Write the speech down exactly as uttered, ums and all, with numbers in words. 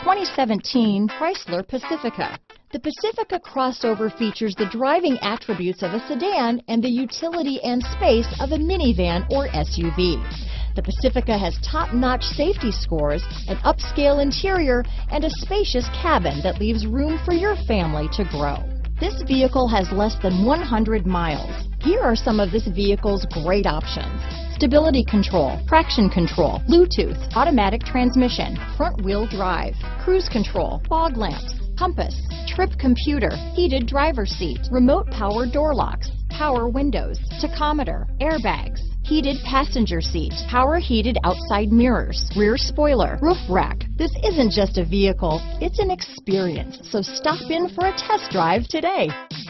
twenty seventeen Chrysler Pacifica. The Pacifica crossover features the driving attributes of a sedan and the utility and space of a minivan or S U V. The Pacifica has top-notch safety scores, an upscale interior, and a spacious cabin that leaves room for your family to grow. This vehicle has less than one hundred miles. Here are some of this vehicle's great options: stability control, traction control, Bluetooth, automatic transmission, front-wheel drive, cruise control, fog lamps, compass, trip computer, heated driver's seat, remote power door locks, power windows, tachometer, airbags, heated passenger seat, power heated outside mirrors, rear spoiler, roof rack. This isn't just a vehicle, it's an experience. So stop in for a test drive today.